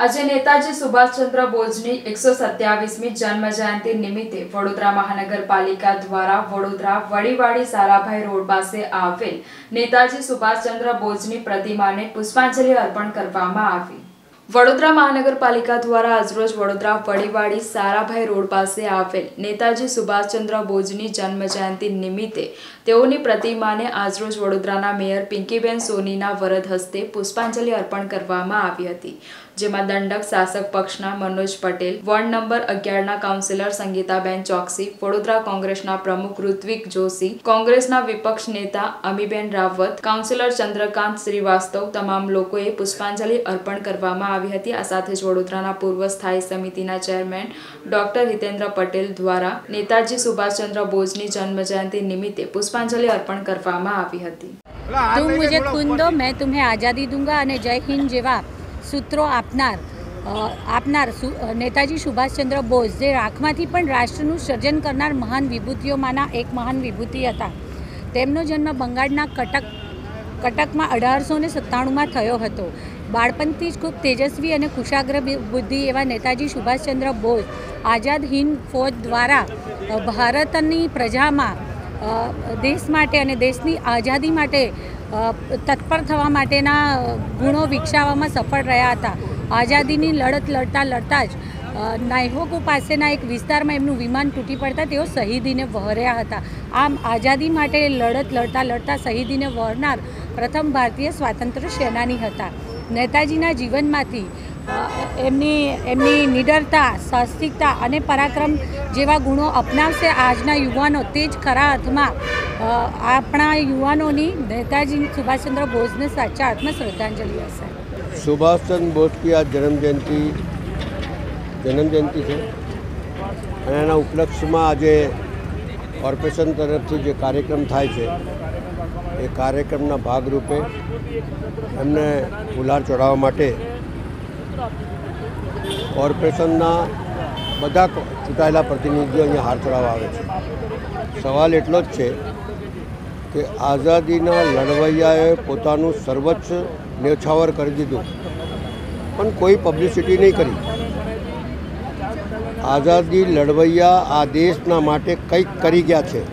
આજે નેતાજી સુભાષચંદ્ર બોઝની 127મી જન્મ જયંતિ નિમિત્તે વડોદરા મહાનગરપાલિકા દ્વારા વડોદરા વડીવાડી સારાભાઈ રોડ પાસે આવેલ નેતાજી સુભાષચંદ્ર બોઝની પ્રતિમાને પુષ્પાંજલિ અર્પણ કરવામાં આવી। વડોદરા મહાનગરપાલિકા દ્વારા આજરોજ વડોદરા વડીવાડી સારાભાઈ રોડ પાસે આવેલ નેતાજી સુભાષચંદ્ર બોઝની જન્મ જયંતિ નિમિત્તે તેઓની પ્રતિમાને આજરોજ વડોદરાના મેયર પિંકીબેન સોનીના વરદ હસ્તે પુષ્પાંજલિ અર્પણ કરવામાં આવી હતી, જેમાં દંડક શાસક પક્ષના મનોજ પટેલ, વોર્ડ નંબર 11ના કાઉન્સિલર સંગીતાબેન ચોકસી, વડોદરા કોંગ્રેસના પ્રમુખ ઋત્વિક જોશી, કોંગ્રેસના વિપક્ષ નેતા અમીબેન રાવત, કાઉન્સિલર ચંદ્રકાંત શ્રીવાસ્તવ તમામ લોકોએ પુષ્પાંજલિ અર્પણ કરવામાં આવી હતી। આ સાથે જ વડોદરાના પૂર્વ સ્થાયી સમિતિના ચેરમેન ડોક્ટર હિતેન્દ્ર પટેલ દ્વારા નેતાજી સુભાષચંદ્ર બોઝની જન્મ જયંતિ નિમિત્તે પુષ્પાંજલિ અર્પણ કરવામાં આવી હતી। तुम मुझे खून दो मैं तुम्हें आज़ादी दूंगा અને જય હિન્દ જેવા સૂત્રો આપનાર નેતાજી સુભાષચંદ્ર બોઝ જે રાખમાંથી પણ રાષ્ટ્રનું સર્જન કરનાર મહાન વિભૂતિઓમાંના એક મહાન વિભૂતિ હતા। તેમનો જન્મ બંગાળના કટકમાં 1897માં થયો હતો। બાળપણથી જ ખૂબ તેજસ્વી અને કુશાગ્ર બુદ્ધિ એવા નેતાજી સુભાષચંદ્ર બોઝ આઝાદ હિન્દ ફૌજ દ્વારા ભારતની પ્રજામાં દેશ માટે અને દેશની આઝાદી માટે તત્પર થવા માટેના ગુણો વિકસાવવામાં સફળ રહ્યા હતા। આઝાદીની લડત લડતા જ નાયહોકુ પાસેના એક વિસ્તારમાં એમનું વિમાન તૂટી પડતા તેઓ શહીદીને વહોર્યા હતા। આમ આઝાદી માટે લડત લડતા શહીદીને વહોરનાર પ્રથમ ભારતીય સ્વાતંત્ર્ય સેનાની હતા। નેતાજીના જીવનમાંથી એમની નિડરતા, સાહસિકતા અને પરાક્રમ જેવા ગુણો અપનાવશે આજના યુવાનો, તે જ ખરા અર્થમાં આપણા યુવાનોની નેતાજી સુભાષચંદ્ર બોઝને સાચા અર્થમાં શ્રદ્ધાંજલિ હશે। सुभाषचंद्र बोस की आज जन्म जयंती है અને એના ઉપલક્ષમાં આજે કોર્પોરેશન તરફથી જે કાર્યક્રમ થાય છે એ કાર્યક્રમના ભાગરૂપે એમને ગુલાલ ચડાવવા માટે કોર્પોરેશનના બધા ચૂંટાયેલા પ્રતિનિધિઓ અહીંયા હાર ચડાવવા આવે છે। સવાલ એટલો જ છે કે આઝાદીના લડવૈયાએ પોતાનું સર્વોચ્ચ ન્યોછાવર કરી દીધું પણ કોઈ પબ્લિસિટી નહીં કરી। આઝાદી લડવૈયા આ દેશના માટે કંઈક કરી ગયા છે।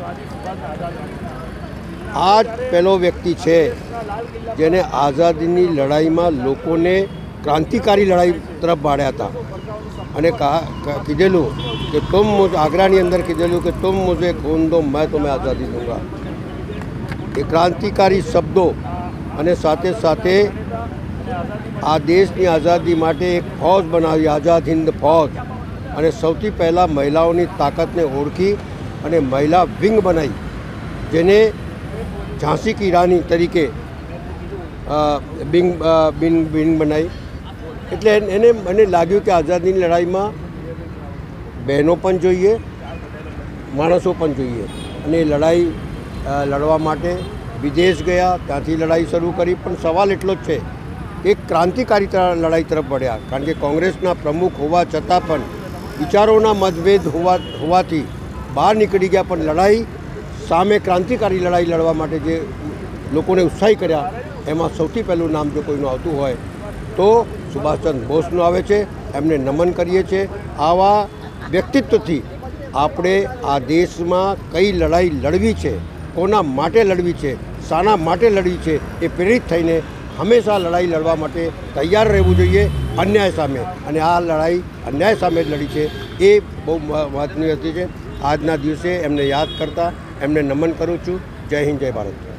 આ જ પહેલો વ્યક્તિ છે જેને આઝાદીની લડાઈમાં લોકોને ક્રાંતિકારી લડાઈ તરફ વાળ્યા હતા અને કીધેલું કે આગ્રાની અંદર કીધેલું કે તુમ મુझे खून दो मैं तुम्हें आज़ादी दूंगा। એ ક્રાંતિકારી શબ્દો અને સાથે સાથે આ દેશની આઝાદી માટે એક ફૌજ બનાવી, આઝાદ હિન્દ ફૌજ, અને સૌથી પહેલાં મહિલાઓની તાકાતને ઓળખી અને મહિલા વિંગ બનાવી, જેને ઝાંસી કી રાની તરીકે વિંગ બનાવી। એટલે મને લાગ્યું કે આઝાદીની લડાઈમાં બહેનો પણ જોઈએ, માણસો પણ જોઈએ, અને એ લડાઈ લડવા માટે વિદેશ ગયા, ત્યાંથી લડાઈ શરૂ કરી। પણ સવાલ એટલો જ છે કે ક્રાંતિકારી લડાઈ તરફ વળ્યા, કારણ કે કોંગ્રેસના પ્રમુખ હોવા છતાં પણ વિચારોના મતભેદ હોવાથી બહાર નીકળી ગયા, પણ લડાઈ સામે ક્રાંતિકારી લડાઈ લડવા માટે જે લોકોને ઉત્સાહી કર્યા એમાં સૌથી પહેલું નામ જો કોઈનું આવતું હોય તો સુભાષચંદ્ર બોઝનું આવે છે। એમને નમન કરીએ છીએ। આવા વ્યક્તિત્વથી આપણે આ દેશમાં કઈ લડાઈ લડવી છે, કોના માટે લડવી છે, શાના માટે લડવી છે, એ પ્રેરિત થઈને હંમેશા લડાઈ લડવા માટે તૈયાર રહેવું જોઈએ અન્યાય સામે, અને આ લડાઈ અન્યાય સામે જ લડી છે એ બહુ મહત્વની હતી છે। આજના દિવસે એમને યાદ કરતા એમને નમન કરું છું। જય હિન્દ, જય ભારત।